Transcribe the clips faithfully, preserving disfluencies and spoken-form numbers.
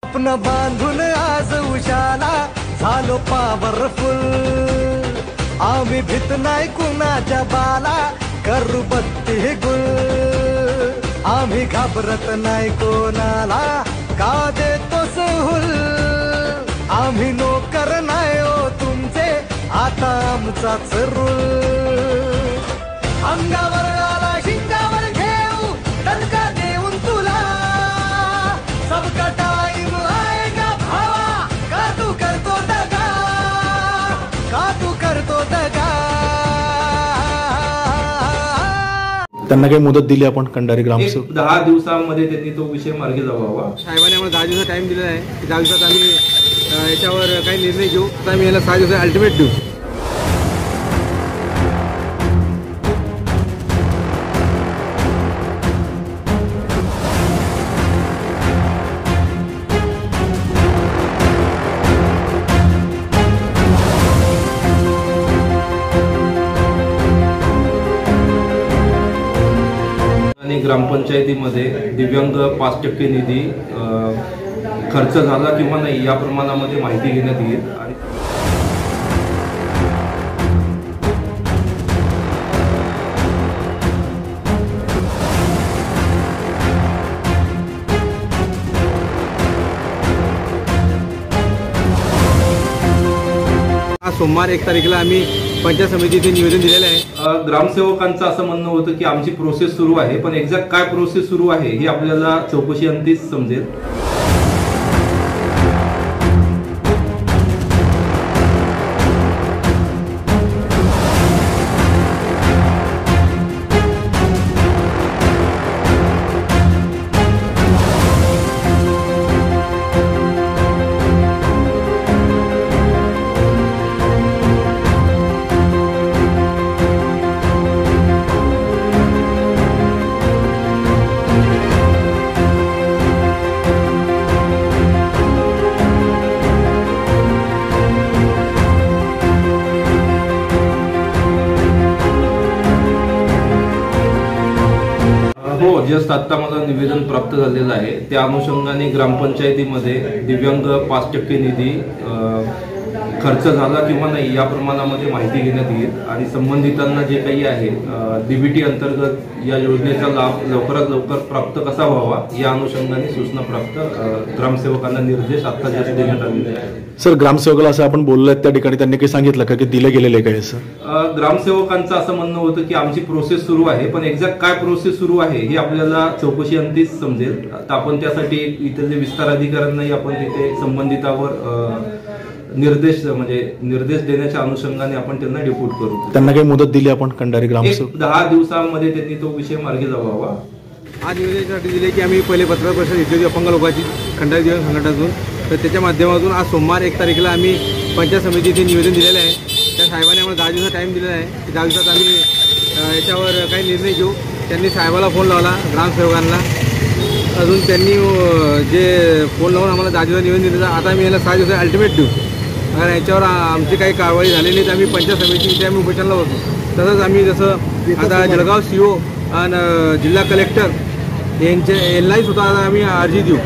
स्वप्न बांधून आज उशाला झालो पॉवरफुल, आम्ही भीत नाही कुणाच्या बाला, करू बत्ती गुल, आम्ही घाबरत नाही कोणाला, का देतो सहूल, आम्ही नोकर नाही हो तुमचे, आता आमचाच रूल, अंगावर आला शिंगावर घेऊ दणका देऊन तुला, सबका टाइम आएगा भावा, का तू करतो दगा, का तू करतो दगा. त्यांना काही मुदत दिली आपण कंडारी ग्रामसेवक? दहा दिवसांमध्ये त्यांनी तो विषय मार्गी लावावा. साहेबांनी आम्हाला दहा दिवसाचा टाइम दिलेला आहे की दहा दिवसात आम्ही याच्यावर काही निर्णय घेऊ. आता आम्ही याला सहा दिवस अल्टिमेट देऊ. आणि ग्रामपंचायतीमध्ये दिव्यांग पाच टक्के निधी खर्च झाला किंवा नाही या प्रमाणामध्ये माहिती घेण्यात येईल. आणि सोमवार एक तारीखला आम्ही पंचायत समितीचे निवेदन दिलेलं आहे. ग्रामसेवकांचं असं म्हणणं होतं की आमची प्रोसेस सुरू आहे, पण एक्झॅक्ट काय प्रोसेस सुरू आहे हे आपल्याला चौकशी अंतीच समजेल. हो, जस्ट आत्ता मला निवेदन प्राप्त झालेलं आहे. त्या अनुषंगाने ग्रामपंचायतीमध्ये दिव्यांग पाच टक्के निधी खर्च झाला किंवा नाही या प्रमाणामध्ये माहिती घेण्यात येईल. आणि संबंधितांना जे काही आहे डीबीटी अंतर्गत या योजनेचा लाभ लवकरात लवकर प्राप्त कसा व्हावा या अनुषंगाने सूचना प्राप्त ग्रामसेवकांना निर्देश आत्ता जस्ट देण्यात आलेले आहेत. सर, ग्रामसेवकाला असं आपण बोललोय त्या ठिकाणी त्यांनी काही सांगितलं का की दिले गेलेले काय? सर, ग्रामसेवकांचं असं म्हणणं होतं की आमची प्रोसेस सुरू आहे, पण एक्झॅक्ट काय प्रोसेस सुरू आहे हे आपल्याला चौकशी अंतीच समजेल. तर आपण त्यासाठी इथे जे विस्तार अधिकाऱ्यांनाही आपण तिथे संबंधितावर निर्देश म्हणजे निर्देश देण्याच्या अनुषंगाने आपण त्यांना डिप्यूट करू. त्यांना काही मुदत दिली आपण कंडारी ग्रामसेवक? दहा दिवसांमध्ये त्यांनी तो विषय मार्गी लावावा. आज निवेदनासाठी दिले की आम्ही पहिले पत्रकार परिषद घेतली होती अपंग लोकांची खंडारी दिव्यांग संघटनातून. तर त्याच्या माध्यमातून आज सोमवार एक तारीखला आम्ही पंचायत समितीचे निवेदन दिलेलं आहे. त्या साहेबांनी आम्हाला दहा दिवसाचा टाईम दिलेला आहे की दहा दिवसात आम्ही याच्यावर काही निर्णय घेऊ. त्यांनी साहेबाला फोन लावला, ग्रामसेवकांना. अजून त्यांनी जे फोन लावून आम्हाला दहा दिवसाचं निवेदन दिलं. आता आम्ही याला सहा दिवसाचा अल्टिमेट देऊ. कारण याच्यावर आमची काही कारवाई झालेली नाही तर आम्ही पंचायत समितीचे आम्ही उपोषणाला होतो. तसंच आम्ही जसं आता जळगाव सी ओ आणि जिल्हा कलेक्टर यांचे यांनाही सुद्धा आता आम्ही अर्जी देऊ.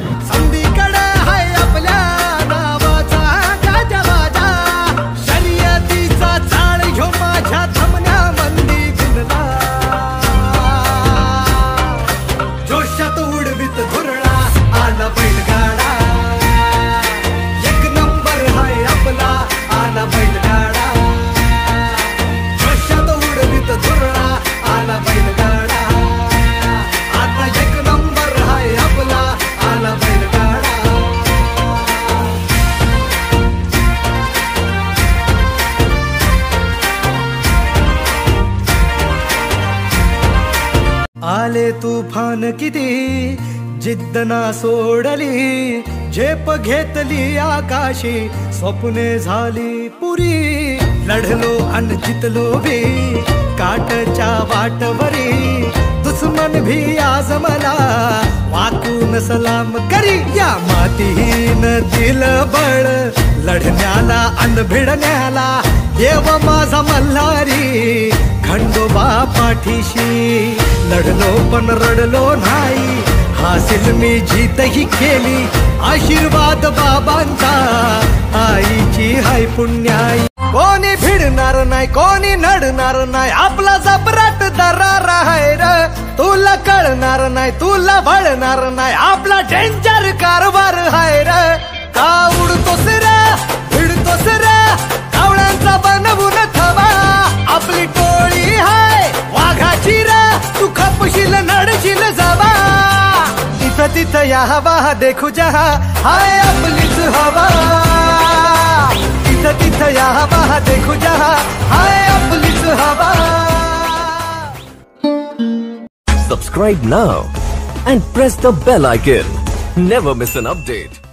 आले तुफान किती जिद्द ना सोडली, झेप घेतली आकाशी, स्वप्ने झाली पुरी, लढलो अन जितलो भी काटच्या वाटवरी, दुश्मन भी आज मला वाकून सलाम करी, या मातीहीन दिल बळ लढण्याला अन भिडण्याला देव माझा मल्हारी खंडोबा पाठीशी लढलो पण रडलो नाही हासिल मी जीतही केली आशीर्वाद बाबांचा आईची हाय पुण्याई कोणी भिडणार नाही कोणी नडणार नाही आपला जबराट दरार आहे र तुला कळणार नाही तुला वळणार नाही आपला डेंजर कारभार आहे र का उडतोस रे भिडतोस रे कावळ्यांचा बनवून थवा आपली टोळी हाय वाघाची रे तू खपशील नडशील जबा तिथं तिथं या हवा देखू जहा हाय आपलीच हवा तिथं तिथं या हवा देखू जहा हाय आपलीच हवा. Subscribe now and press the bell icon. Never miss an update.